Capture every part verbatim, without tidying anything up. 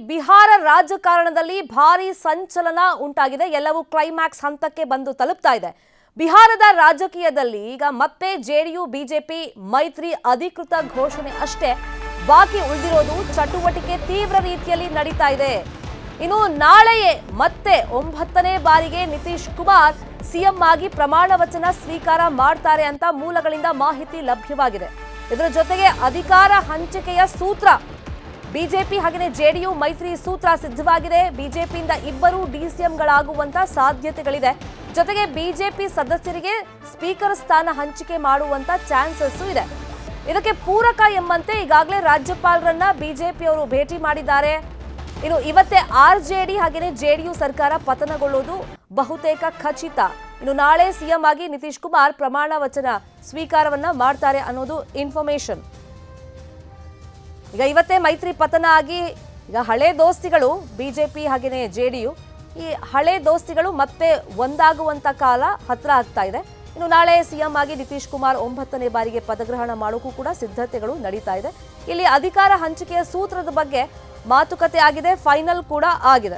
ಬಿಹಾರ ರಾಜಕಾರಣದಲ್ಲಿ ಭಾರಿ ಸಂಚಲನ ಉಂಟಾಗಿದೆ. ಎಲ್ಲವೂ ಕ್ಲೈಮ್ಯಾಕ್ಸ್ ಹಂತಕ್ಕೆ ಬಂದು ತಲುಪ್ತಾ ಇದೆ. ಬಿಹಾರದ ರಾಜಕೀಯದಲ್ಲಿ ಈಗ ಮತ್ತೆ ಜೆಡಿಯು ಬಿಜೆಪಿ ಮೈತ್ರಿ ಅಧಿಕೃತ ಘೋಷಣೆ ಅಷ್ಟೇ ಬಾಕಿ ಉಳಿದಿರೋದು. ಚಟುವಟಿಕೆ ತೀವ್ರ ರೀತಿಯಲ್ಲಿ ನಡೀತಾ ಇದೆ. ಇನ್ನು ನಾಳೆಯೇ ಮತ್ತೆ ಒಂಬತ್ತನೇ ಬಾರಿಗೆ ನಿತೀಶ್ ಕುಮಾರ್ ಸಿಎಂ ಆಗಿ ಪ್ರಮಾಣ ವಚನ ಸ್ವೀಕಾರ ಮಾಡ್ತಾರೆ ಅಂತ ಮೂಲಗಳಿಂದ ಮಾಹಿತಿ ಲಭ್ಯವಾಗಿದೆ. ಇದರ ಜೊತೆಗೆ ಅಧಿಕಾರ ಹಂಚಿಕೆಯ ಸೂತ್ರ ಬಿಜೆಪಿ ಹಾಗೆಯೇ ಜೆಡಿಯು ಮೈತ್ರಿ ಸೂತ್ರ ಸಿದ್ಧವಾಗಿದೆ. ಬಿಜೆಪಿಯಿಂದ ಇಬ್ಬರು ಡಿಸಿಎಂಗಳಾಗುವಂತ ಸಾಧ್ಯತೆಗಳಿದೆ. ಜೊತೆಗೆ ಬಿಜೆಪಿ ಸದಸ್ಯರಿಗೆ ಸ್ಪೀಕರ್ ಸ್ಥಾನ ಹಂಚಿಕೆ ಮಾಡುವಂತ ಚಾನ್ಸಸ್ ಇದೆ. ಇದಕ್ಕೆ ಪೂರಕ ಎಂಬಂತೆ ಈಗಾಗಲೇ ರಾಜ್ಯಪಾಲರನ್ನ ಬಿಜೆಪಿಯವರು ಭೇಟಿ ಮಾಡಿದ್ದಾರೆ. ಇನ್ನು ಇವತ್ತೇ ಆರ್ಜೆಡಿ ಹಾಗೆಯೇ ಜೆಡಿಯು ಸರ್ಕಾರ ಪತನಗೊಳ್ಳುವುದು ಬಹುತೇಕ ಖಚಿತ. ಇನ್ನು ನಾಳೆ ಸಿಎಂ ಆಗಿ ನಿತೀಶ್ ಕುಮಾರ್ ಪ್ರಮಾಣ ವಚನ ಸ್ವೀಕಾರವನ್ನ ಮಾಡ್ತಾರೆ ಅನ್ನೋದು ಇನ್ಫಾರ್ಮೇಶನ್. ಈಗ ಇವತ್ತೇ ಮೈತ್ರಿ ಪತನ ಆಗಿ ಈಗ ಹಳೆ ದೋಸ್ತಿಗಳು ಬಿಜೆಪಿ ಹಾಗೆಯೇ ಜೆಡಿಯು ಈ ಹಳೆ ದೋಸ್ತಿಗಳು ಮತ್ತೆ ಒಂದಾಗುವಂತ ಕಾಲ ಹತ್ರ ಆಗ್ತಾ ಇದೆ. ಇನ್ನು ನಾಳೆ ಸಿಎಂ ಆಗಿ ನಿತೀಶ್ ಕುಮಾರ್ ಒಂಬತ್ತನೇ ಬಾರಿಗೆ ಪದಗ್ರಹಣ ಮಾಡೋಕ್ಕೂ ಕೂಡ ಸಿದ್ಧತೆಗಳು ನಡೀತಾ ಇದೆ. ಇಲ್ಲಿ ಅಧಿಕಾರ ಹಂಚಿಕೆಯ ಸೂತ್ರದ ಬಗ್ಗೆ ಮಾತುಕತೆ ಆಗಿದೆ, ಫೈನಲ್ ಕೂಡ ಆಗಿದೆ.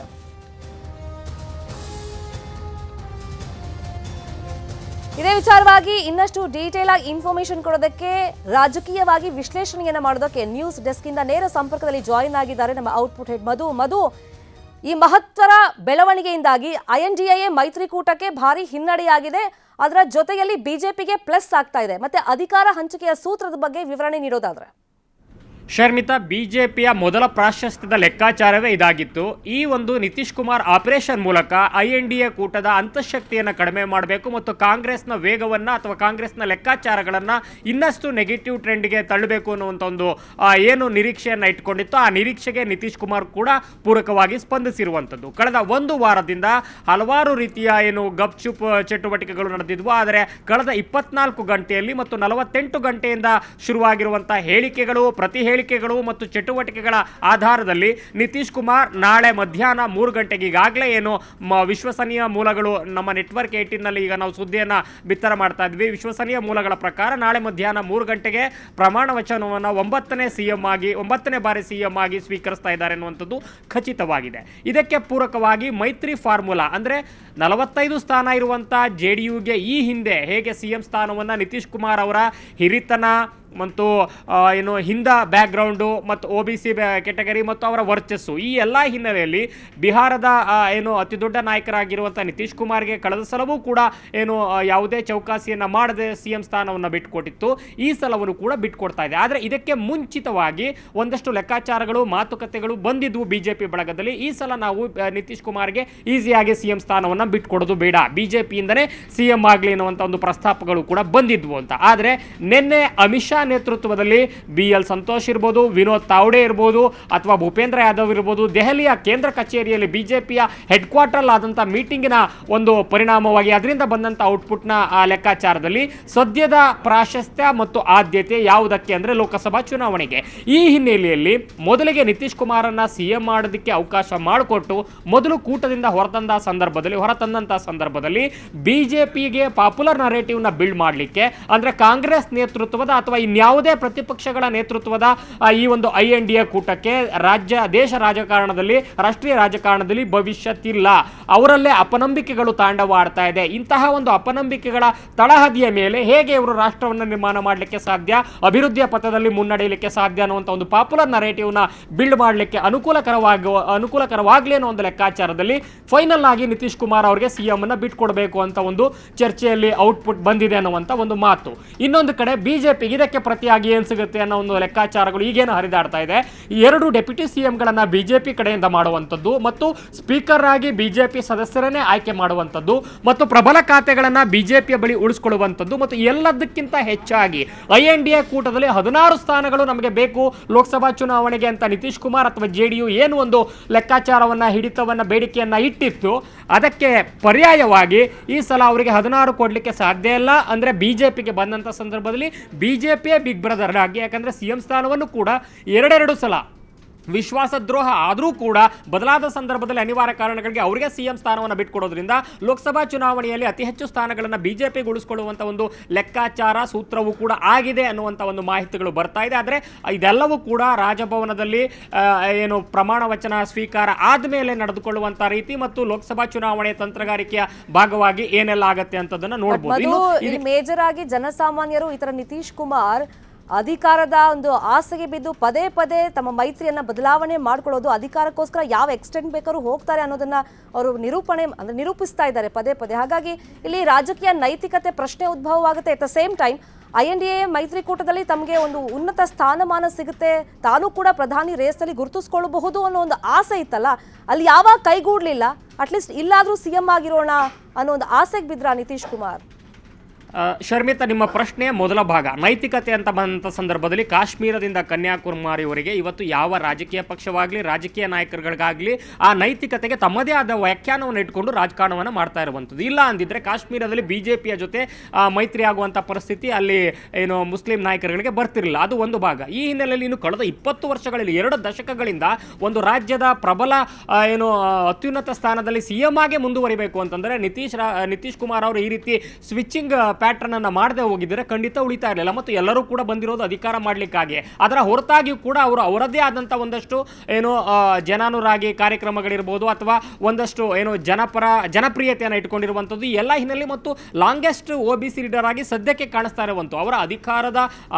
ಇದೇ ವಿಚಾರವಾಗಿ ಇನ್ನಷ್ಟು ಡೀಟೇಲ್ ಆಗಿ ಇನ್ಫಾರ್ಮೇಶನ್ ಕೊಡೋದಕ್ಕೆ ರಾಜಕೀಯವಾಗಿ ವಿಶ್ಲೇಷಣೆಯನ್ನ ಮಾಡೋದಕ್ಕೆ ನ್ಯೂಸ್ ಡೆಸ್ಕ್ ಇಂದ ನೇರ ಸಂಪರ್ಕದಲ್ಲಿ ಜಾಯಿನ್ ಆಗಿದ್ದಾರೆ ನಮ್ಮ ಔಟ್ಪುಟ್ ಹೆಡ್ ಮಧು. ಮಧು, ಈ ಮಹತ್ತರ ಬೆಳವಣಿಗೆಯಿಂದಾಗಿ ಐಎನ್ಡಿಎ ಮೈತ್ರಿಕೂಟಕ್ಕೆ ಭಾರಿ ಹಿನ್ನಡೆಯಾಗಿದೆ. ಅದರ ಜೊತೆಯಲ್ಲಿ ಬಿಜೆಪಿಗೆ ಪ್ಲಸ್ ಆಗ್ತಾ ಇದೆ. ಮತ್ತೆ ಅಧಿಕಾರ ಹಂಚಿಕೆಯ ಸೂತ್ರದ ಬಗ್ಗೆ ವಿವರಣೆ ನೀಡೋದಾದ್ರೆ ಶರ್ಮಿತಾ, ಬಿಜೆಪಿಯ ಮೊದಲ ಪ್ರಾಶಸ್ತ್ಯದ ಲೆಕ್ಕಾಚಾರವೇ ಇದಾಗಿತ್ತು. ಈ ಒಂದು ನಿತೀಶ್ ಕುಮಾರ್ ಆಪರೇಷನ್ ಮೂಲಕ ಐ ಎನ್ ಡಿ ಎ ಕೂಟದ ಅಂತಃಶಕ್ತಿಯನ್ನು ಕಡಿಮೆ ಮಾಡಬೇಕು ಮತ್ತು ಕಾಂಗ್ರೆಸ್ನ ವೇಗವನ್ನು ಅಥವಾ ಕಾಂಗ್ರೆಸ್ನ ಲೆಕ್ಕಾಚಾರಗಳನ್ನು ಇನ್ನಷ್ಟು ನೆಗೆಟಿವ್ ಟ್ರೆಂಡ್ಗೆ ತಳ್ಳಬೇಕು ಅನ್ನುವಂಥ ಒಂದು ಏನು ನಿರೀಕ್ಷೆಯನ್ನು ಇಟ್ಕೊಂಡಿತ್ತು, ಆ ನಿರೀಕ್ಷೆಗೆ ನಿತೀಶ್ ಕುಮಾರ್ ಕೂಡ ಪೂರಕವಾಗಿ ಸ್ಪಂದಿಸಿರುವಂಥದ್ದು. ಕಳೆದ ಒಂದು ವಾರದಿಂದ ಹಲವಾರು ರೀತಿಯ ಏನು ಗಪ್ಚುಪ್ ಚಟುವಟಿಕೆಗಳು ನಡೆದಿದ್ವು. ಆದರೆ ಕಳೆದ ಇಪ್ಪತ್ನಾಲ್ಕು ಗಂಟೆಯಲ್ಲಿ ಮತ್ತು ನಲವತ್ತೆಂಟು ಗಂಟೆಯಿಂದ ಶುರುವಾಗಿರುವಂಥ ಹೇಳಿಕೆಗಳು, ಪ್ರತಿ ಹೇಳಿಕೆಗಳು ಮತ್ತು ಚಟುವಟಿಕೆಗಳ ಆಧಾರದಲ್ಲಿ ನಿತೀಶ್ ಕುಮಾರ್ ನಾಳೆ ಮಧ್ಯಾಹ್ನ ಮೂರು ಗಂಟೆಗೆ ಈಗಾಗಲೇ ಏನು ವಿಶ್ವಸನೀಯ ಮೂಲಗಳು ನಮ್ಮ ನೆಟ್ವರ್ಕ್ ಏಟೀನ್ ನಲ್ಲಿ ಈಗ ನಾವು ಸುದ್ದಿಯನ್ನು ಬಿತ್ತರ ಮಾಡ್ತಾ ಇದ್ವಿ. ವಿಶ್ವಸನೀಯ ಮೂಲಗಳ ಪ್ರಕಾರ ನಾಳೆ ಮಧ್ಯಾಹ್ನ ಮೂರು ಗಂಟೆಗೆ ಪ್ರಮಾಣ ವಚನವನ್ನು ಒಂಬತ್ತನೇ ಸಿಎಂ ಆಗಿ ಒಂಬತ್ತನೇ ಬಾರಿ ಸಿಎಂ ಆಗಿ ಸ್ವೀಕರಿಸ್ತಾ ಇದ್ದಾರೆ ಎನ್ನುವಂಥದ್ದು ಖಚಿತವಾಗಿದೆ. ಇದಕ್ಕೆ ಪೂರಕವಾಗಿ ಮೈತ್ರಿ ಫಾರ್ಮುಲಾ ಅಂದರೆ ನಲವತ್ತೈದು ಸ್ಥಾನ ಇರುವಂಥ ಜೆ ಡಿ ಯುಗೆ ಈ ಹಿಂದೆ ಹೇಗೆ ಸಿಎಂ ಸ್ಥಾನವನ್ನು ನಿತೀಶ್ ಕುಮಾರ್ ಅವರ ಹಿರಿತನ ಮತ್ತು ಏನು ಹಿಂದ ಬ್ಯಾಕ್ಗ್ರೌಂಡು ಮತ್ತು ಒ ಬಿ ಸಿ ಕೆಟಗರಿ ಮತ್ತು ಅವರ ವರ್ಚಸ್ಸು ಈ ಎಲ್ಲ ಹಿನ್ನೆಲೆಯಲ್ಲಿ ಬಿಹಾರದ ಏನು ಅತಿ ದೊಡ್ಡ ನಾಯಕರಾಗಿರುವಂಥ ನಿತೀಶ್ ಕುಮಾರ್ಗೆ ಕಳೆದ ಸಲವೂ ಕೂಡ ಏನು ಯಾವುದೇ ಚೌಕಾಸಿಯನ್ನು ಮಾಡದೆ ಸಿ ಎಂ ಸ್ಥಾನವನ್ನು ಬಿಟ್ಟುಕೊಟ್ಟಿತ್ತು. ಈ ಸಲವನ್ನು ಕೂಡ ಬಿಟ್ಟುಕೊಡ್ತಾ ಇದೆ. ಆದರೆ ಇದಕ್ಕೆ ಮುಂಚಿತವಾಗಿ ಒಂದಷ್ಟು ಲೆಕ್ಕಾಚಾರಗಳು, ಮಾತುಕತೆಗಳು ಬಂದಿದ್ವು ಬಿಜೆಪಿ ಬಳಗದಲ್ಲಿ. ಈ ಸಲ ನಾವು ನಿತೀಶ್ ಕುಮಾರ್ಗೆ ಈಸಿಯಾಗಿ ಸಿ ಎಂ ಸ್ಥಾನವನ್ನು ಬಿಟ್ಟುಕೊಡೋದು ಬೇಡ, ಬಿಜೆಪಿಯಿಂದನೇ ಸಿ ಎಂ ಆಗಲಿ ಅನ್ನುವಂಥ ಒಂದು ಪ್ರಸ್ತಾಪಗಳು ಕೂಡ ಬಂದಿದ್ವು ಅಂತ. ಆದರೆ ನಿನ್ನೆ ಅಮಿತ್ ಶಾ ನೇತೃತ್ವದಲ್ಲಿ ಬಿ ಎಲ್ ಸಂತೋಷ್ ಇರ್ಬೋದು, ವಿನೋದ್ ತಾವ್ಡೆ ಇರ್ಬೋದು ಅಥವಾ ಭೂಪೇಂದ್ರ ಯಾದವ್ ಇರ್ಬೋದು, ದೆಹಲಿಯ ಕೇಂದ್ರ ಕಚೇರಿಯಲ್ಲಿ ಬಿಜೆಪಿಯ ಹೆಡ್ ಕ್ವಾರ್ಟರ್ ಆದಂಥ ಮೀಟಿಂಗಿನ ಒಂದು ಪರಿಣಾಮವಾಗಿ ಅದರಿಂದ ಬಂದಂಥ ಔಟ್ಪುಟ್ನ ಲೆಕ್ಕಾಚಾರದಲ್ಲಿ ಸದ್ಯದ ಪ್ರಾಶಸ್ತ್ಯ ಮತ್ತು ಆದ್ಯತೆ ಯಾವುದಕ್ಕೆ ಅಂದರೆ ಲೋಕಸಭಾ ಚುನಾವಣೆಗೆ. ಈ ಹಿನ್ನೆಲೆಯಲ್ಲಿ ಮೊದಲಿಗೆ ನಿತೀಶ್ ಕುಮಾರನ್ನ ಸಿಎಂ ಮಾಡೋದಕ್ಕೆ ಅವಕಾಶ ಮಾಡಿಕೊಟ್ಟು ಮೊದಲು ಕೂಟದಿಂದ ಹೊರತಂದ ಸಂದರ್ಭದಲ್ಲಿ ಹೊರತಂದಂಥ ಸಂದರ್ಭದಲ್ಲಿ ಬಿಜೆಪಿಗೆ ಪಾಪ್ಯುಲರ್ ನರೇಟಿವ್ನ ಬಿಲ್ಡ್ ಮಾಡಲಿಕ್ಕೆ ಅಂದರೆ ಕಾಂಗ್ರೆಸ್ ನೇತೃತ್ವದ ಅಥವಾ ಇನ್ಯಾವುದೇ ಪ್ರತಿಪಕ್ಷಗಳ ನೇತೃತ್ವದ ಈ ಒಂದು ಐ ಎನ್ ಡಿ ಎ ಕೂಟಕ್ಕೆ ರಾಜ್ಯ ದೇಶ ರಾಜಕಾರಣದಲ್ಲಿ ರಾಷ್ಟ್ರೀಯ ರಾಜಕಾರಣದಲ್ಲಿ ಭವಿಷ್ಯತ್ತಿಲ್ಲ, ಅವರಲ್ಲೇ ಅಪನಂಬಿಕೆಗಳು ತಾಂಡವಾಡ್ತಾ ಇದೆ. ಇಂತಹ ಒಂದು ಅಪನಂಬಿಕೆಗಳ ತಳಹದಿಯ ಮೇಲೆ ಹೇಗೆ ಇವರು ರಾಷ್ಟ್ರವನ್ನು ನಿರ್ಮಾಣ ಮಾಡಲಿಕ್ಕೆ ಸಾಧ್ಯ, ಅಭಿವೃದ್ಧಿಯ ಪಥದಲ್ಲಿ ಮುನ್ನಡೆಯಲಿಕ್ಕೆ ಸಾಧ್ಯ ಅನ್ನುವಂಥ ಒಂದು ಪಾಪ್ಯುಲರ್ ನರೇಟಿವ್ನ ಬಿಲ್ಡ್ ಮಾಡಲಿಕ್ಕೆ ಅನುಕೂಲಕರವಾಗಿ ಅನುಕೂಲಕರವಾಗಲಿ ಅನ್ನೋ ಒಂದು ಲೆಕ್ಕಾಚಾರದಲ್ಲಿ ಫೈನಲ್ ಆಗಿ ನಿತೀಶ್ ಕುಮಾರ್ ಅವರಿಗೆ ಸಿಎಂ ಅನ್ನ ಬಿಟ್ಕೊಡ್ಬೇಕು ಅಂತ ಒಂದು ಚರ್ಚೆಯಲ್ಲಿ ಔಟ್ಪುಟ್ ಬಂದಿದೆ ಅನ್ನುವಂಥ ಒಂದು ಮಾತು. ಇನ್ನೊಂದು ಕಡೆ ಬಿಜೆಪಿ ಇದಕ್ಕೆ ಪ್ರತಿಯಾಗಿ ಏನು ಸಿಗುತ್ತೆ ಅನ್ನೋ ಒಂದು ಲೆಕ್ಕಾಚಾರಗಳು ಈಗೇನು ಹರಿದಾಡ್ತಾ ಇದೆ. ಎರಡು ಡೆಪ್ಯೂಟಿ ಸಿಎಂಗಳನ್ನು ಬಿಜೆಪಿ ಕಡೆಯಿಂದ ಮಾಡುವಂಥದ್ದು ಮತ್ತು ಸ್ಪೀಕರ್ ಆಗಿ ಬಿಜೆಪಿ ಸದಸ್ಯರನ್ನೇ ಆಯ್ಕೆ ಮಾಡುವಂಥದ್ದು ಮತ್ತು ಪ್ರಬಲ ಖಾತೆಗಳನ್ನು ಬಿಜೆಪಿಯ ಬಳಿ ಉಳಿಸ್ಕೊಳ್ಳುವಂಥದ್ದು ಮತ್ತು ಎಲ್ಲದಕ್ಕಿಂತ ಹೆಚ್ಚಾಗಿ ಐ ಎನ್ ಡಿ ಎ ಕೂಟದಲ್ಲಿ ಹದಿನಾರು ಸ್ಥಾನಗಳು ನಮಗೆ ಬೇಕು ಲೋಕಸಭಾ ಚುನಾವಣೆಗೆ ಅಂತ ನಿತೀಶ್ ಕುಮಾರ್ ಅಥವಾ ಜೆ ಡಿ ಯು ಏನು ಒಂದು ಲೆಕ್ಕಾಚಾರವನ್ನು ಹಿಡಿತವನ್ನು ಬೇಡಿಕೆಯನ್ನು ಇಟ್ಟಿತ್ತು, ಅದಕ್ಕೆ ಪರ್ಯಾಯವಾಗಿ ಈ ಸಲ ಅವರಿಗೆ ಹದಿನಾರು ಕೊಡಲಿಕ್ಕೆ ಸಾಧ್ಯ ಇಲ್ಲ. ಅಂದರೆ ಬಿಜೆಪಿಗೆ ಬಂದಂಥ ಸಂದರ್ಭದಲ್ಲಿ ಬಿಜೆಪಿಯೇ ಬಿಗ್ ಬ್ರದರ್ ಆಗಿ, ಯಾಕಂದರೆ ಸಿ ಎಂ ಸ್ಥಾನವನ್ನು ಕೂಡ ಎರಡೆರಡು ಸಲ ವಿಶ್ವಾಸದ್ರೋಹ ಆದರೂ ಕೂಡ ಬದಲಾದ ಸಂದರ್ಭದಲ್ಲಿ ಅನಿವಾರ್ಯ ಕಾರಣಗಳಿಗೆ ಅವರಿಗೆ ಸಿಎಂ ಸ್ಥಾನವನ್ನು ಬಿಟ್ಕೊಡೋದ್ರಿಂದ ಲೋಕಸಭಾ ಚುನಾವಣೆಯಲ್ಲಿ ಅತಿ ಹೆಚ್ಚು ಸ್ಥಾನಗಳನ್ನು ಬಿಜೆಪಿಗೆ ಉಳಿಸ್ಕೊಳ್ಳುವಂಥ ಒಂದು ಲೆಕ್ಕಾಚಾರ ಸೂತ್ರವೂ ಕೂಡ ಆಗಿದೆ ಅನ್ನುವಂಥ ಒಂದು ಮಾಹಿತಿಗಳು ಬರ್ತಾ ಇದೆ. ಆದರೆ ಇದೆಲ್ಲವೂ ಕೂಡ ರಾಜಭವನದಲ್ಲಿ ಏನು ಪ್ರಮಾಣ ವಚನ ಸ್ವೀಕಾರ ಆದಮೇಲೆ ನಡೆದುಕೊಳ್ಳುವಂಥ ರೀತಿ ಮತ್ತು ಲೋಕಸಭಾ ಚುನಾವಣೆ ತಂತ್ರಗಾರಿಕೆಯ ಭಾಗವಾಗಿ ಏನೆಲ್ಲ ಆಗತ್ತೆ ಅಂತದನ್ನು ನೋಡಬಹುದು. ಮೇಜರ್ ಆಗಿ ಜನಸಾಮಾನ್ಯರು ಈ ತರ ನಿತೀಶ್ ಕುಮಾರ್ ಅಧಿಕಾರದ ಒಂದು ಆಸೆಗೆ ಬಿದ್ದು ಪದೇ ಪದೇ ತಮ್ಮ ಮೈತ್ರಿಯನ್ನ ಬದಲಾವಣೆ ಮಾಡ್ಕೊಳ್ಳೋದು, ಅಧಿಕಾರಕ್ಕೋಸ್ಕರ ಯಾವ ಎಕ್ಸ್ಟೆಂಟ್ ಬೇಕಾದ್ರೂ ಹೋಗ್ತಾರೆ ಅನ್ನೋದನ್ನ ಅವರು ನಿರೂಪಣೆ ಅಂದ್ರೆ ನಿರೂಪಿಸ್ತಾ ಇದ್ದಾರೆ ಪದೇ ಪದೇ. ಹಾಗಾಗಿ ಇಲ್ಲಿ ರಾಜಕೀಯ ನೈತಿಕತೆ ಪ್ರಶ್ನೆ ಉದ್ಭವವಾಗುತ್ತೆ. At the same time I N D A ಮೈತ್ರಿಕೂಟದಲ್ಲಿ ತಮಗೆ ಒಂದು ಉನ್ನತ ಸ್ಥಾನಮಾನ ಸಿಗುತ್ತೆ, ತಾನು ಕೂಡ ಪ್ರಧಾನಿ ರೇಸ್ನಲ್ಲಿ ಗುರುತಿಸ್ಕೊಳ್ಳಬಹುದು ಅನ್ನೋ ಒಂದು ಆಸೆ ಇತ್ತಲ್ಲ, ಅಲ್ಲಿ ಯಾವಾಗ ಕೈಗೂಡ್ಲಿಲ್ಲ. ಅಟ್ಲೀಸ್ಟ್ ಇಲ್ಲಾದ್ರೂ ಸಿಎಂ ಆಗಿರೋಣ ಅನ್ನೋ ಒಂದು ಆಸೆಗೆ ಬಿದ್ರ ನಿತೀಶ್ ಕುಮಾರ್. ಶರ್ಮಿತಾ, ನಿಮ್ಮ ಪ್ರಶ್ನೆ ಮೊದಲ ಭಾಗ ನೈತಿಕತೆ ಅಂತ ಬಂದಂಥ ಸಂದರ್ಭದಲ್ಲಿ ಕಾಶ್ಮೀರದಿಂದ ಕನ್ಯಾಕುಮಾರಿವರೆಗೆ ಇವತ್ತು ಯಾವ ರಾಜಕೀಯ ಪಕ್ಷವಾಗಲಿ ರಾಜಕೀಯ ನಾಯಕರುಗಳಿಗಾಗಲಿ ಆ ನೈತಿಕತೆಗೆ ತಮ್ಮದೇ ಆದ ವ್ಯಾಖ್ಯಾನವನ್ನು ಇಟ್ಕೊಂಡು ರಾಜಕಾರಣವನ್ನು ಮಾಡ್ತಾ ಇರುವಂಥದ್ದು. ಇಲ್ಲ ಅಂದಿದ್ರೆ ಕಾಶ್ಮೀರದಲ್ಲಿ ಬಿ ಜೆ ಪಿಯ ಜೊತೆ ಮೈತ್ರಿ ಆಗುವಂಥ ಪರಿಸ್ಥಿತಿ ಅಲ್ಲಿ ಏನು ಮುಸ್ಲಿಂ ನಾಯಕರುಗಳಿಗೆ ಬರ್ತಿರಲಿಲ್ಲ. ಅದು ಒಂದು ಭಾಗ. ಈ ಹಿನ್ನೆಲೆಯಲ್ಲಿ ಇನ್ನು ಕಳೆದ ಇಪ್ಪತ್ತು ವರ್ಷಗಳಲ್ಲಿ ಎರಡು ದಶಕಗಳಿಂದ ಒಂದು ರಾಜ್ಯದ ಪ್ರಬಲ ಏನು ಅತ್ಯುನ್ನತ ಸ್ಥಾನದಲ್ಲಿ ಸಿ ಎಂ ಆಗಿ ಮುಂದುವರಿಬೇಕು ಅಂತಂದರೆ ನಿತೀಶ್ ನಿತೀಶ್ ಕುಮಾರ್ ಅವರು ಈ ರೀತಿ ಸ್ವಿಚಿಂಗ್ ಪ್ಯಾಟರ್ನ್ ಅನ್ನು ಮಾಡದೆ ಹೋಗಿದ್ರೆ ಖಂಡಿತ ಉಳಿತಾ ಇರಲಿಲ್ಲ. ಮತ್ತು ಎಲ್ಲರೂ ಕೂಡ ಬಂದಿರೋದು ಅಧಿಕಾರ ಮಾಡಲಿಕ್ಕಾಗಿ. ಅದರ ಹೊರತಾಗಿಯೂ ಕೂಡ ಅವರು ಅವರದ್ದೇ ಆದಂಥ ಒಂದಷ್ಟು ಏನು ಜನಾನುರಾಗಿ ಕಾರ್ಯಕ್ರಮಗಳಿರ್ಬೋದು ಅಥವಾ ಒಂದಷ್ಟು ಏನು ಜನಪರ ಜನಪ್ರಿಯತೆಯನ್ನು ಇಟ್ಕೊಂಡಿರುವಂಥದ್ದು ಎಲ್ಲ ಹಿನ್ನೆಲೆ ಮತ್ತು longest O B C leader ಆಗಿ ಸದ್ಯಕ್ಕೆ ಕಾಣಿಸ್ತಾ ಇರುವಂಥ ಅವರ ಅಧಿಕಾರದ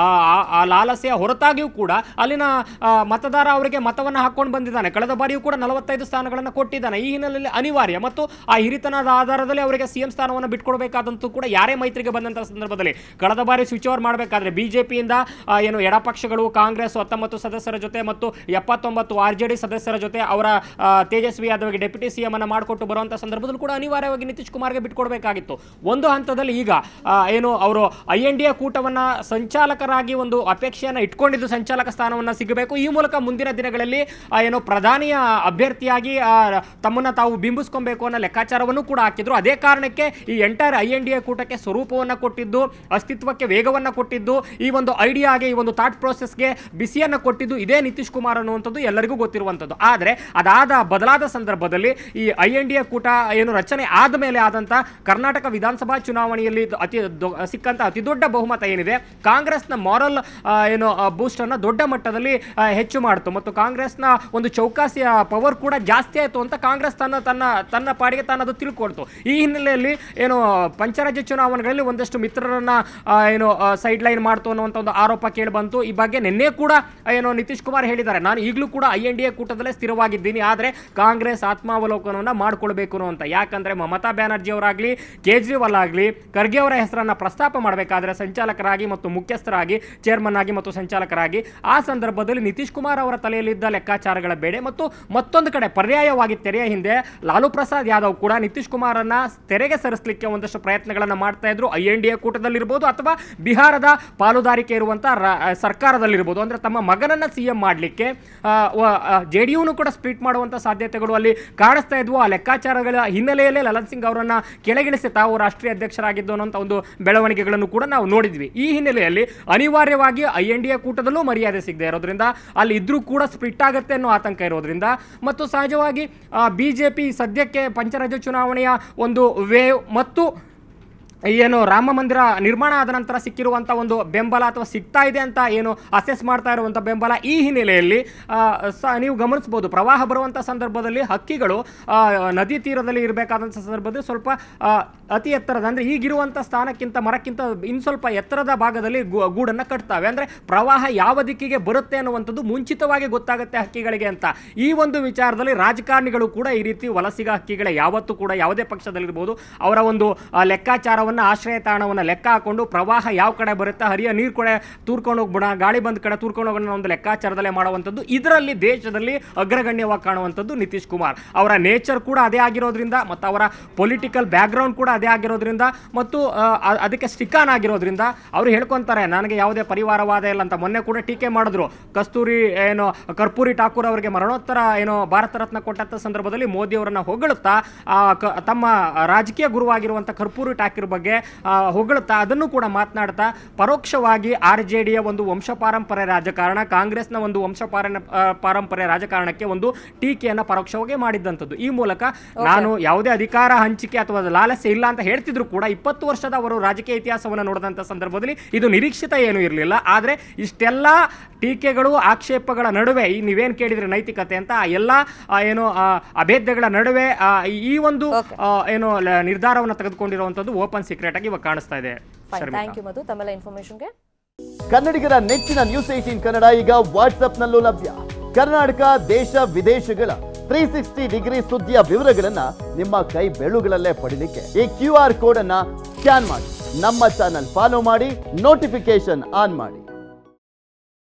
ಲಾಲಸೆಯ ಹೊರತಾಗಿಯೂ ಕೂಡ ಅಲ್ಲಿನ ಮತದಾರ ಅವರಿಗೆ ಮತವನ್ನು ಹಾಕೊಂಡು ಬಂದಿದ್ದಾನೆ. ಕಳೆದ ಬಾರಿಯೂ ಕೂಡ ನಲವತ್ತೈದು ಸ್ಥಾನಗಳನ್ನು ಕೊಟ್ಟಿದ್ದಾನೆ. ಈ ಹಿನ್ನೆಲೆಯಲ್ಲಿ ಅನಿವಾರ್ಯ ಮತ್ತು ಆ ಹಿರಿತನದ ಆಧಾರದಲ್ಲಿ ಅವರಿಗೆ ಸಿಎಂ ಸ್ಥಾನವನ್ನು ಬಿಟ್ಕೊಡ್ಬೇಕಾದಂತೂ ಕೂಡ ಯಾರೇ ಮೈತ್ರಿಗೆ ಬಂದಂತಹ ಸಂದರ್ಭದಲ್ಲಿ ಕಳೆದ ಬಾರಿ ಸ್ವಿಚ್ ಓವರ್ ಮಾಡಬೇಕಾದ್ರೆ ಬಿಜೆಪಿಯಿಂದ ಏನು ಎಡಪಕ್ಷಗಳು ಕಾಂಗ್ರೆಸ್ ಹತ್ತೊಂಬತ್ತು ಸದಸ್ಯರ ಜೊತೆ ಮತ್ತು ಎಪ್ಪತ್ತೊಂಬತ್ತು ಆರ್ ಜೆ ಡಿ ಸದಸ್ಯರ ಜೊತೆ ಅವರ ತೇಜಸ್ವಿ ಯಾದವ್ಗೆ ಡೆಪ್ಯೂಟಿ ಸಿಎಂ ಅನ್ನು ಮಾಡಿಕೊಟ್ಟು ಬರುವಂತಹ ಸಂದರ್ಭದಲ್ಲಿ ಕೂಡ ಅನಿವಾರ್ಯವಾಗಿ ನಿತೀಶ್ ಕುಮಾರ್ಗೆ ಬಿಟ್ಕೊಡ್ಬೇಕಾಗಿತ್ತು. ಒಂದು ಹಂತದಲ್ಲಿ ಈಗ ಏನು ಅವರು ಐ ಎನ್ ಡಿ ಎ ಕೂಟವನ್ನ ಸಂಚಾಲಕರಾಗಿ ಒಂದು ಅಪೇಕ್ಷೆಯನ್ನು ಇಟ್ಕೊಂಡಿದ್ದು ಸಂಚಾಲಕ ಸ್ಥಾನವನ್ನು ಸಿಗಬೇಕು. ಈ ಮೂಲಕ ಮುಂದಿನ ದಿನಗಳಲ್ಲಿ ಏನು ಪ್ರಧಾನಿಯ ಅಭ್ಯರ್ಥಿಯಾಗಿ ತಮ್ಮನ್ನ ತಾವು ಬಿಂಬಿಸ್ಕೊಬೇಕು ಅನ್ನೋ ಲೆಕ್ಕಾಚಾರವನ್ನು ಕೂಡ ಹಾಕಿದ್ರು. ಅದೇ ಕಾರಣಕ್ಕೆ ಈ entire I N D A ಕೂಟಕ್ಕೆ ಸ್ವರೂಪವನ್ನು ಕೊಟ್ಟಿದ್ದು, ಅಸ್ತಿತ್ವಕ್ಕೆ ವೇಗವನ್ನು ಕೊಟ್ಟಿದ್ದು, ಈ ಒಂದು ಐಡಿಯಾಗೆ ಈ ಒಂದು ಥಾಟ್ ಪ್ರೋಸೆಸ್ಗೆ ಬಿಸಿಯನ್ನು ಕೊಟ್ಟಿದ್ದು ಇದೇ ನಿತೀಶ್ ಕುಮಾರ್ ಅನ್ನುವಂಥದ್ದು ಎಲ್ಲರಿಗೂ ಗೊತ್ತಿರುವಂಥದ್ದು. ಆದರೆ ಅದಾದ ಬದಲಾದ ಸಂದರ್ಭದಲ್ಲಿ ಈ ಐ ಎನ್ ಡಿ ಎ ಕೂಟ ಏನು ರಚನೆ ಆದ ಮೇಲೆ ಆದಂಥ ಕರ್ನಾಟಕ ವಿಧಾನಸಭಾ ಚುನಾವಣೆಯಲ್ಲಿ ಅತಿ ಸಿಕ್ಕಂಥ ಅತಿ ದೊಡ್ಡ ಬಹುಮತ ಏನಿದೆ ಕಾಂಗ್ರೆಸ್ನ ಮಾರಲ್ ಏನು ಬೂಸ್ಟ್ ಅನ್ನು ದೊಡ್ಡ ಮಟ್ಟದಲ್ಲಿ ಹೆಚ್ಚು ಮಾಡಿತು ಮತ್ತು ಕಾಂಗ್ರೆಸ್ನ ಒಂದು ಚೌಕಾಸಿಯ ಪವರ್ ಕೂಡ ಜಾಸ್ತಿ ಆಯಿತು ಅಂತ ಕಾಂಗ್ರೆಸ್ ತನ್ನ ತನ್ನ ತನ್ನ ಪಾಡಿಗೆ ತಾನು ಅದು ತಿಳ್ಕೊಳ್ತು. ಈ ಹಿನ್ನೆಲೆಯಲ್ಲಿ ಏನು ಪಂಚರಾಜ್ಯ ಚುನಾವಣೆಗಳಲ್ಲಿ ಒಂದಷ್ಟು ಮಿತ್ರರನ್ನ ಏನು ಸೈಡ್ ಲೈನ್ ಮಾಡ್ತು ಅನ್ನುವಂಥ ಒಂದು ಆರೋಪ ಕೇಳಿ ಬಂತು. ಈ ಬಗ್ಗೆ ನಿನ್ನೆ ಕೂಡ ಏನು ನಿತೀಶ್ ಕುಮಾರ್ ಹೇಳಿದ್ದಾರೆ, ನಾನು ಈಗಲೂ ಕೂಡ ಐ ಎನ್ ಡಿ ಎ ಕೂಟದಲ್ಲೇ ಸ್ಥಿರವಾಗಿದ್ದೀನಿ, ಆದರೆ ಕಾಂಗ್ರೆಸ್ ಆತ್ಮಾವಲೋಕನವನ್ನು ಮಾಡ್ಕೊಳ್ಬೇಕು ಅಂತ. ಯಾಕಂದ್ರೆ ಮಮತಾ ಬ್ಯಾನರ್ಜಿ ಅವರಾಗಲಿ ಕೇಜ್ರಿವಾಲ್ ಆಗಲಿ ಖರ್ಗೆ ಅವರ ಹೆಸರನ್ನು ಪ್ರಸ್ತಾಪ ಮಾಡಬೇಕಾದ್ರೆ ಸಂಚಾಲಕರಾಗಿ ಮತ್ತು ಮುಖ್ಯಸ್ಥರಾಗಿ ಚೇರ್ಮನ್ ಆಗಿ ಮತ್ತು ಸಂಚಾಲಕರಾಗಿ ಆ ಸಂದರ್ಭದಲ್ಲಿ ನಿತೀಶ್ ಕುಮಾರ್ ಅವರ ತಲೆಯಲ್ಲಿದ್ದ ಲೆಕ್ಕಾಚಾರಗಳ ಬೇಡ ಮತ್ತು ಮತ್ತೊಂದು ಕಡೆ ಪರ್ಯಾಯವಾಗಿ ತೆರೆಯ ಹಿಂದೆ ಲಾಲು ಪ್ರಸಾದ್ ಯಾದವ್ ಕೂಡ ನಿತೀಶ್ ಕುಮಾರನ್ನ ತೆರೆಗೆ ಸರಿಸಲಿಕ್ಕೆ ಒಂದಷ್ಟು ಪ್ರಯತ್ನಗಳನ್ನು ಮಾಡ್ತಾ ಇದ್ರು. ಐ ಎನ್ ಡಿ ಎ ಕೂಟದಲ್ಲಿರ್ಬೋದು ಅಥವಾ ಬಿಹಾರದ ಪಾಲುದಾರಿಕೆ ಇರುವಂತಹ ಸರ್ಕಾರದಲ್ಲಿರ್ಬೋದು. ಅಂದ್ರೆ ತಮ್ಮ ಮಗನನ್ನ ಸಿಎಂ ಮಾಡಲಿಕ್ಕೆ ಜೆ ಡಿ ಯುನು ಕೂಡ ಸ್ಪ್ಲಿಟ್ ಮಾಡುವಂತಹ ಸಾಧ್ಯತೆಗಳು ಅಲ್ಲಿ ಕಾಣಿಸ್ತಾ ಇದ್ವು. ಆ ಲೆಕ್ಕಾಚಾರಗಳ ಹಿನ್ನೆಲೆಯಲ್ಲೇ ಲಲನ್ ಸಿಂಗ್ ಅವರನ್ನ ಕೆಳಗಿಳಿಸಿ ತಾವು ರಾಷ್ಟ್ರೀಯ ಅಧ್ಯಕ್ಷರಾಗಿದ್ದು ಅನ್ನೋಂಥ ಒಂದು ಬೆಳವಣಿಗೆಗಳನ್ನು ಕೂಡ ನಾವು ನೋಡಿದ್ವಿ. ಈ ಹಿನ್ನೆಲೆಯಲ್ಲಿ ಅನಿವಾರ್ಯವಾಗಿ ಐ ಎನ್ ಡಿ ಎ ಕೂಟದಲ್ಲೂ ಮರ್ಯಾದೆ ಸಿಗದೆ ಇರೋದ್ರಿಂದ ಅಲ್ಲಿ ಇದ್ರೂ ಕೂಡ ಸ್ಪ್ಲಿಟ್ ಆಗುತ್ತೆ ಅನ್ನೋ ಆತಂಕ ಇರೋದ್ರಿಂದ ಮತ್ತು ಸಹಜವಾಗಿ ಬಿಜೆಪಿ ಸದ್ಯಕ್ಕೆ ಪಂಚರಾಜ್ಯ ಚುನಾವಣೆಯ ಒಂದು ವೇವ್ ಮತ್ತು ಏನು ರಾಮ ಮಂದಿರ ನಿರ್ಮಾಣ ಆದ ನಂತರ ಸಿಕ್ಕಿರುವಂಥ ಒಂದು ಬೆಂಬಲ ಅಥವಾ ಸಿಗ್ತಾ ಇದೆ ಅಂತ ಏನು ಅಸೆಸ್ ಮಾಡ್ತಾ ಇರುವಂಥ ಬೆಂಬಲ ಈ ಹಿನ್ನೆಲೆಯಲ್ಲಿ ನೀವು ಗಮನಿಸ್ಬೋದು ಪ್ರವಾಹ ಬರುವಂಥ ಸಂದರ್ಭದಲ್ಲಿ ಹಕ್ಕಿಗಳು ನದಿ ತೀರದಲ್ಲಿ ಇರಬೇಕಾದಂಥ ಸಂದರ್ಭದಲ್ಲಿ ಸ್ವಲ್ಪ ಅತಿ ಎತ್ತರದ ಅಂದರೆ ಈಗಿರುವಂಥ ಸ್ಥಾನಕ್ಕಿಂತ ಮರಕ್ಕಿಂತ ಇನ್ನು ಸ್ವಲ್ಪ ಎತ್ತರದ ಭಾಗದಲ್ಲಿ ಗೂಡನ್ನು ಕಟ್ತವೆ. ಅಂದರೆ ಪ್ರವಾಹ ಯಾವ ದಿಕ್ಕಿಗೆ ಬರುತ್ತೆ ಅನ್ನುವಂಥದ್ದು ಮುಂಚಿತವಾಗಿ ಗೊತ್ತಾಗುತ್ತೆ ಹಕ್ಕಿಗಳಿಗೆ ಅಂತ. ಈ ಒಂದು ವಿಚಾರದಲ್ಲಿ ರಾಜಕಾರಣಿಗಳು ಕೂಡ ಈ ರೀತಿ ವಲಸಿಗ ಹಕ್ಕಿಗಳ ಯಾವತ್ತೂ ಕೂಡ ಯಾವುದೇ ಪಕ್ಷದಲ್ಲಿರ್ಬೋದು ಅವರ ಒಂದು ಲೆಕ್ಕಾಚಾರವನ್ನು ಆಶ್ರಯ ತಾಣವನ್ನು ಲೆಕ್ಕ ಹಾಕೊಂಡು ಪ್ರವಾಹ ಯಾವ ಕಡೆ ಬರುತ್ತೆ ಹರಿಯ ನೀರು ಕಡೆ ತೂರ್ಕೊಂಡು ಹೋಗ್ಬಿಡ ಗಾಳಿ ಬಂದ ಕಡೆ ತೂರ್ಕೊಂಡು ಹೋಗೋಣ ಒಂದು ಲೆಕ್ಕಾಚಾರದಲ್ಲೇ ಮಾಡುವಂಥದ್ದು ಇದರಲ್ಲಿ ದೇಶದಲ್ಲಿ ಅಗ್ರಗಣ್ಯವಾಗಿ ಕಾಣುವಂಥದ್ದು ನಿತೀಶ್ ಕುಮಾರ್. ಅವರ ನೇಚರ್ ಕೂಡ ಅದೇ ಆಗಿರೋದ್ರಿಂದ ಮತ್ತು ಅವರ ಪೊಲಿಟಿಕಲ್ ಬ್ಯಾಕ್ಗ್ರೌಂಡ್ ಕೂಡ ಅದೇ ಆಗಿರೋದ್ರಿಂದ ಮತ್ತು ಅದಕ್ಕೆ ಸ್ಟಿಕಾನ್ ಆಗಿರೋದ್ರಿಂದ ಅವರು ಹೇಳ್ಕೊತಾರೆ ನನಗೆ ಯಾವುದೇ ಪರಿವಾರವಾದ ಇಲ್ಲ ಅಂತ. ಮೊನ್ನೆ ಕೂಡ ಟೀಕೆ ಮಾಡಿದ್ರು ಕಸ್ತೂರಿ ಏನು ಕರ್ಪೂರಿ ಠಾಕೂರ್ ಅವರಿಗೆ ಮರಣೋತ್ತರ ಏನು ಭಾರತ ರತ್ನ ಕೊಟ್ಟಂಥ ಸಂದರ್ಭದಲ್ಲಿ ಮೋದಿ ಅವರನ್ನು ಹೊಗಳುತ್ತಾ ತಮ್ಮ ರಾಜಕೀಯ ಗುರುವಾಗಿರುವಂಥ ಕರ್ಪೂರಿ ಠಾಕೂರ್ ಬಗ್ಗೆ ಬಗ್ಗೆ ಹೊಗಳುತ್ತಾ ಅದನ್ನು ಕೂಡ ಮಾತನಾಡ್ತಾ ಪರೋಕ್ಷವಾಗಿ ಆರ್ ಜೆ ಡಿಯ ಒಂದು ವಂಶಪಾರಂಪರ್ಯ ರಾಜಕಾರಣ, ಕಾಂಗ್ರೆಸ್ನ ಒಂದು ವಂಶಪಾರ ಪಾರಂಪರ್ಯ ರಾಜಕಾರಣಕ್ಕೆ ಒಂದು ಟೀಕೆಯನ್ನು ಪರೋಕ್ಷವಾಗಿ ಮಾಡಿದ್ದಂಥದ್ದು. ಈ ಮೂಲಕ ನಾನು ಯಾವುದೇ ಅಧಿಕಾರ ಹಂಚಿಕೆ ಅಥವಾ ಲಾಲಸೆ ಇಲ್ಲ ಅಂತ ಹೇಳ್ತಿದ್ರು ಕೂಡ ಇಪ್ಪತ್ತು ವರ್ಷದ ಅವರು ರಾಜಕೀಯ ಇತಿಹಾಸವನ್ನು ನೋಡಿದಂಥ ಸಂದರ್ಭದಲ್ಲಿ ಇದು ನಿರೀಕ್ಷಿತ ಏನೂ ಇರಲಿಲ್ಲ. ಆದರೆ ಇಷ್ಟೆಲ್ಲ ಟೀಕೆಗಳು ಆಕ್ಷೇಪಗಳ ನಡುವೆ ಈ ನೀವೇನು ಕೇಳಿದ್ರೆ ನೈತಿಕತೆ ಅಂತ ಎಲ್ಲ ಏನು ಅಭೇದ್ಯಗಳ ನಡುವೆ ಈ ಒಂದು ಏನು ನಿರ್ಧಾರವನ್ನು ತೆಗೆದುಕೊಂಡಿರುವಂಥದ್ದು ಓಪನ್ ಸೀಕ್ರೆಟ್ ಆಗಿ ಇವಾಗ ಕಾಣಿಸ್ತಾ ಇದೆ. ಥ್ಯಾಂಕ್ ಯು ಮಧು ತಮ್ಮೆಲ್ಲ ಇನ್ಫಾರ್ಮೇಶನ್ಗೆ. ಕನ್ನಡಿಗರ ನೆಚ್ಚಿನ ನ್ಯೂಸ್ ಏಟೀನ್ ಕನ್ನಡ ಈಗ ವಾಟ್ಸ್ಆಪ್ ನಲ್ಲೂ ಲಭ್ಯ. ಕರ್ನಾಟಕ, ದೇಶ ವಿದೇಶಗಳ ತ್ರೀ ಸಿಕ್ಸ್ಟಿ ಡಿಗ್ರಿ ಸುದ್ದಿಯ ವಿವರಗಳನ್ನ ನಿಮ್ಮ ಕೈ ಬೆರಳುಗಳಲ್ಲೇ ಪಡಿಲಿಕ್ಕೆ ಈ ಕ್ಯೂ ಆರ್ ಕೋಡ್ ಅನ್ನ ಸ್ಕ್ಯಾನ್ ಮಾಡಿ ನಮ್ಮ ಚಾನಲ್ ಫಾಲೋ ಮಾಡಿ, ನೋಟಿಫಿಕೇಶನ್ ಆನ್ ಮಾಡಿ.